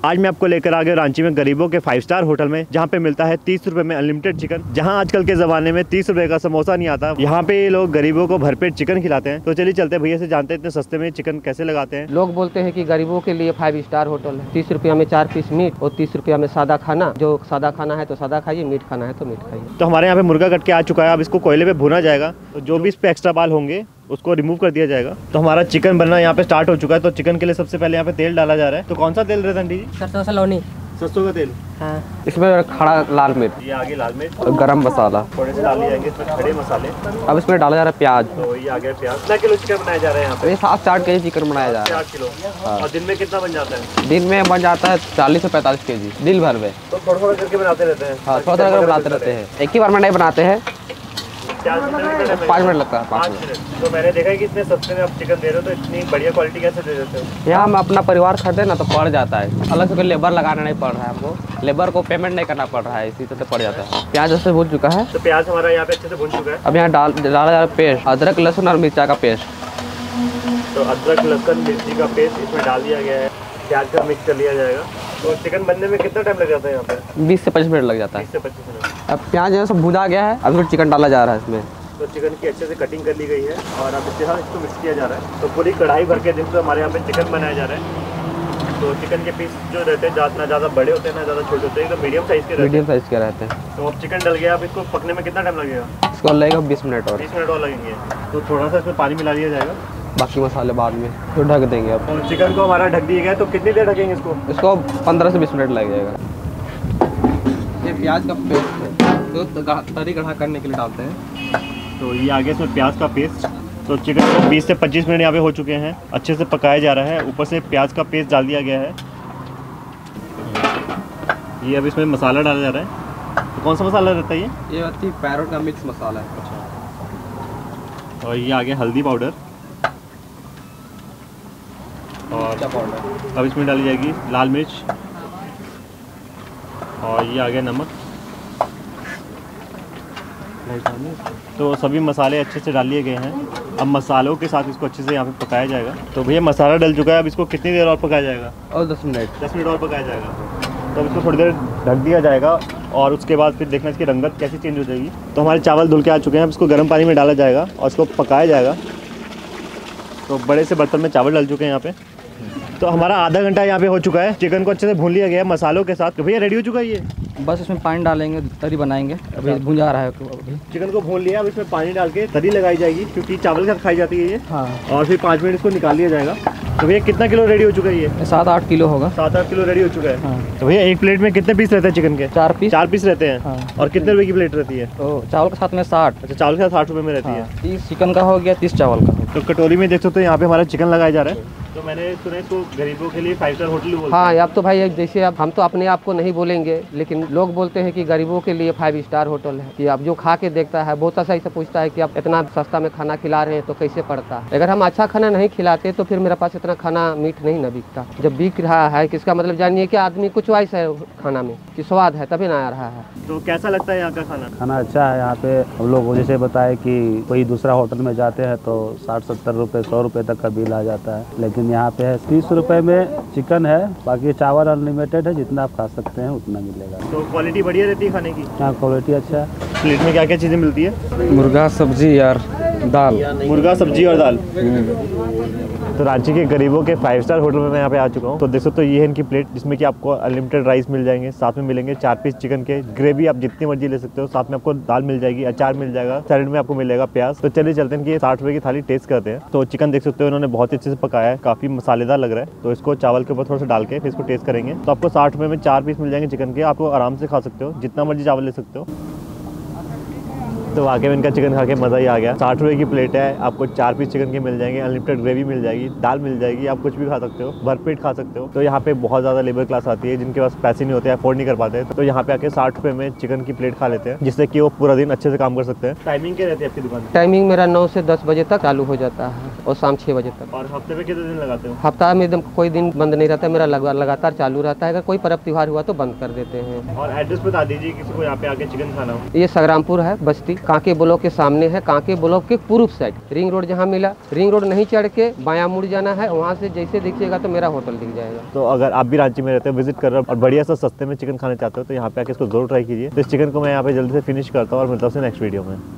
आज मैं आपको लेकर आ गया रांची में गरीबों के 5 स्टार होटल में, जहाँ पे मिलता है 30 रुपए में अनलिमिटेड चिकन। जहाँ आजकल के जमाने में 30 रुपए का समोसा नहीं आता, यहाँ पे ये लोग गरीबों को भरपेट चिकन खिलाते हैं। तो चलिए चलते हैं भैया से जानते हैं इतने सस्ते में चिकन कैसे लगाते हैं। लोग बोलते हैं कि गरीबों के लिए 5 स्टार होटल है। 30 रुपया में 4 पीस मीट और 30 रुपया में सादा खाना। जो सादा खाना है तो सादा खाइए, मीट खाना है तो मीट खाइए। तो हमारे यहाँ पे मुर्गा कट के आ चुका है। अब इसको कोयले पे भुना जाएगा, तो जो भी इस पे एक्स्ट्रा बाल होंगे उसको रिमूव कर दिया जाएगा। तो हमारा चिकन बनना यहाँ पे स्टार्ट हो चुका है। तो चिकन के लिए सबसे पहले यहाँ पे तेल डाला जा रहा है। तो कौन सा तेल रहता है आंटी जी? सरसों सलोनी। सरसों का तेल। हाँ। इसमें खड़ा लाल मिर्च, ये आगे लाल मिर्च और गरम मसाला थोड़े से डाल जाएंगे, इसमें खड़े मसाले। अब इसमें डाला जा रहा है प्याज। तो ये आ गया प्याज। कितना किलो चिकन बनाया जा रहा है यहाँ पे? 7-8 केजी चिकन बनाया जा रहा है। 8 किलो। और दिन में कितना बन जाता है? दिन में बन जाता है 40 से 45 केजी दिन भर में। तो थोड़ा थोड़ा करके बनाते रहते हैं। हाँ, थोड़ा थोड़ा बनाते रहते हैं, एक ही बार में नहीं बनाते हैं। 5 मिनट लगता है। 5 मिनट। तो मैंने देखा है कि इतने सस्ते में आप चिकन दे रहे हो, तो इतनी बढ़िया क्वालिटी कैसे दे देते हो? यहाँ हम अपना परिवार खरीदे ना तो पड़ जाता है, अलग से कोई लेबर लगाना नहीं पड़ रहा है हमको, लेबर को पेमेंट नहीं करना पड़ रहा है, इसी तरह पड़ जाता है। प्याज जैसे भून चुका है। तो प्याज हमारा यहाँ पे अच्छे से भून चुका है। अब यहाँ डाला जा रहा है पेस्ट, अदरक लहसुन और मिर्चा का पेस्ट। तो अदरक लहसुन मिर्ची का पेस्ट इसमें डाल दिया गया है, प्याज का मिक्स कर लिया जाएगा। तो चिकन बनने में कितना टाइम लग जाता है यहाँ पे? 20 से 25 मिनट लग जाता है। 20 से 25 मिनट। अब प्याज जो है सब भुना गया है, अब इसमें चिकन डाला जा रहा है इसमें। तो चिकन की अच्छे से कटिंग कर ली गई है और अब इसके साथ इसको मिक्स किया जा रहा है। तो पूरी कढ़ाई भर के जिससे हमारे यहाँ पे चिकन बनाया जा रहा है। तो चिकन के पीस जो रहते हैं ना ज़्यादा बड़े होते हैं ना ज़्यादा छोटे होते हैं, तो मीडियम साइज़ के रहते हैं। तो अब चिकन डल गया, अब इसको पकने में कितना टाइम लगेगा? इसको लगेगा 20 मिनट और। 20 मिनट और लगेंगे। तो थोड़ा सा इसमें पानी मिला दिया जाएगा, बाकी मसाले बाद में तो ढक देंगे। अब तो चिकन को हमारा ढक दिया गया है। तो कितनी देर ढकेंगे इसको? इसको 15 से 20 मिनट लग जाएगा। ये प्याज का पेस्ट है, तो तरी कढ़ा करने के लिए डालते हैं। तो ये आगे इसमें प्याज का पेस्ट। तो चिकन को 20 से 25 मिनट यहाँ पे हो चुके हैं, अच्छे से पकाया जा रहा है। ऊपर से प्याज का पेस्ट डाल दिया गया है। ये अब इसमें मसाला डाला जा रहा है। तो कौन सा मसाला रहता है ये? ये होती पैरोट का मिक्स मसाला है। अच्छा। और ये आगे हल्दी पाउडर और पाउडर। अब इसमें डाली जाएगी लाल मिर्च और ये आगे नमक। तो सभी मसाले अच्छे से डाल लिए गए हैं। अब मसालों के साथ इसको अच्छे से यहाँ पे पकाया जाएगा। तो भैया मसाला डल चुका है, अब इसको कितनी देर और पकाया जाएगा? और 10 मिनट। 10 मिनट और पकाया जाएगा। तो अब इसको थोड़ी देर ढक दिया जाएगा और उसके बाद फिर देखना इसकी रंगत कैसी चेंज हो जाएगी। तो हमारे चावल धुल के आ चुके हैं, अब इसको गर्म पानी में डाला जाएगा और इसको पकाया जाएगा। तो बड़े से बर्तन में चावल डाल चुके हैं यहाँ पे। तो हमारा आधा घंटा यहाँ पे हो चुका है। चिकन को अच्छे से भून लिया गया है मसालों के साथ। तो भैया रेडी हो चुका है ये? बस इसमें पानी डालेंगे, तरी बनाएंगे। अभी भून जा रहा है। अभी चिकन को भून लिया, अब इसमें पानी डाल के तरी लगाई जाएगी, क्योंकि चावल के साथ खाई जाती है ये। हाँ। और फिर 5 मिनट इसको निकाल लिया जाएगा। तो भैया कितना किलो रेडी हो चुका है ये? 7-8 किलो होगा। 7-8 किलो रेडी हो चुका है। हाँ। तो भैया एक प्लेट में कितने पीस रहते हैं चिकन के? 4 पीस। 4 पीस रहते हैं। हाँ। और कितने रुपए की प्लेट रहती है? तो चावल के साथ में 60। अच्छा, चावल के साथ 60 रुपए में रहती है। 30 चिकन का हो गया, 30 चावल का। तो कटोरी में देख सकते हो यहाँ पे हमारा चिकन लगाया जा रहा है। तो मैंने सुना इसको गरीबों के लिए 5 स्टार होटल बोलते हैं। हाँ, अब तो भाई जैसे अब हम तो अपने आप को नहीं बोलेंगे, लेकिन लोग बोलते हैं कि गरीबों के लिए 5 स्टार होटल है। कि अब जो खा के देखता है बहुत ऐसा से पूछता है कि आप इतना सस्ता में खाना खिला रहे हैं तो कैसे पड़ता है। अगर हम अच्छा खाना नहीं खिलाते तो फिर मेरे पास इतना खाना मीठ नहीं न बिकता। जब बिक रहा है कि इसका मतलब जानिए कि आदमी कुछ चॉइस है खाना में, कि स्वाद है तभी ना आ रहा है। तो कैसा लगता है यहाँ का खाना? खाना अच्छा है यहाँ पे। हम लोग जैसे बताए कि कोई दूसरा होटल में जाते हैं तो 60-70 रुपये 100 रुपये तक का बिल आ जाता है, लेकिन यहाँ पे है 30 रुपये में चिकन है, बाकी चावल अनलिमिटेड है, जितना आप खा सकते हैं उतना मिलेगा। तो क्वालिटी बढ़िया रहती है खाने की? हाँ, क्वालिटी अच्छा है। प्लेट में क्या क्या चीज़ें मिलती है? मुर्गा सब्जी और दाल। मुर्गा सब्जी और दाल। तो रांची के गरीबों के 5 स्टार होटल में मैं यहाँ पे आ चुका हूँ। तो देख सकते हो ये है इनकी प्लेट, जिसमें कि आपको अनलिमिटेड राइस मिल जाएंगे, साथ में मिलेंगे 4 पीस चिकन के, ग्रेवी आप जितनी मर्जी ले सकते हो, साथ में आपको दाल मिल जाएगी, अचार मिल जाएगा, सैलेड में आपको मिलेगा प्याज। तो चलिए चलते हैं कि 60 रुपये की थाली टेस्ट करते हैं। तो चिकन देख सकते हो इन्होंने बहुत ही अच्छे से पकाया है, काफी मसालेदार लग रहा है। तो इसको चावल के ऊपर थोड़ा सा डाल के फिर इसको टेस्ट करेंगे। तो आपको 60 रुपये में 4 पीस मिल जाएंगे चिकन के, आपको आराम से खा सकते हो, जितना मर्जी चावल ले सकते हो। तो वाकई में इनका चिकन खा के मज़ा ही आ गया। 60 रुपये की प्लेट है, आपको 4 पीस चिकन के मिल जाएंगे, अनलिमिटेड ग्रेवी मिल जाएगी, दाल मिल जाएगी, आप कुछ भी खा सकते हो, भरपेट खा सकते हो। तो यहाँ पे बहुत ज़्यादा लेबर क्लास आती है, जिनके पास पैसे नहीं होते, अफोर्ड नहीं कर पाते, तो यहाँ पे आके 60 रुपये में चिकन की प्लेट खा लेते हैं, जिससे कि वो पूरा दिन अच्छे से काम कर सकते हैं। टाइमिंग क्या रहती है आपकी दुकान? टाइमिंग मेरा 9 से 10 बजे तक चालू हो जाता है और शाम 6 बजे तक। और हफ्ते में कितने दिन लगाते हो? हफ्ता में एकदम कोई दिन बंद नहीं रहता, मेरा लगातार चालू रहता है। अगर कोई पर्व त्योहार हुआ तो बंद कर देते हैं। और एड्रेस बता दीजिए किसी को यहाँ पे आके चिकन खाना हो। ये संग्रामपुर है, बस्ती। कांके ब्लॉक के सामने है, कांके ब्लॉक के पूर्व साइड रिंग रोड जहाँ मिला, रिंग रोड नहीं चढ़ के बायां मुड़ जाना है, वहाँ से जैसे देखिएगा तो मेरा होटल दिख जाएगा। तो अगर आप भी रांची में रहते हो, विजिट कर रहे हो और बढ़िया सा सस्ते में चिकन खाना चाहते हो तो यहाँ पे आके इसको जरूर ट्राई कीजिए। तो इस चिकन को मैं यहाँ पे जल्दी से फिनिश करता हूँ और मिलता हूँ नेक्स्ट वीडियो में।